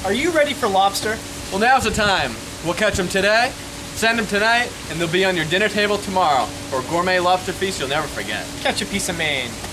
Are you ready for lobster? Well, now's the time. We'll catch them today, send them tonight, and they'll be on your dinner table tomorrow for a gourmet lobster feast you'll never forget. Catch a piece of Maine.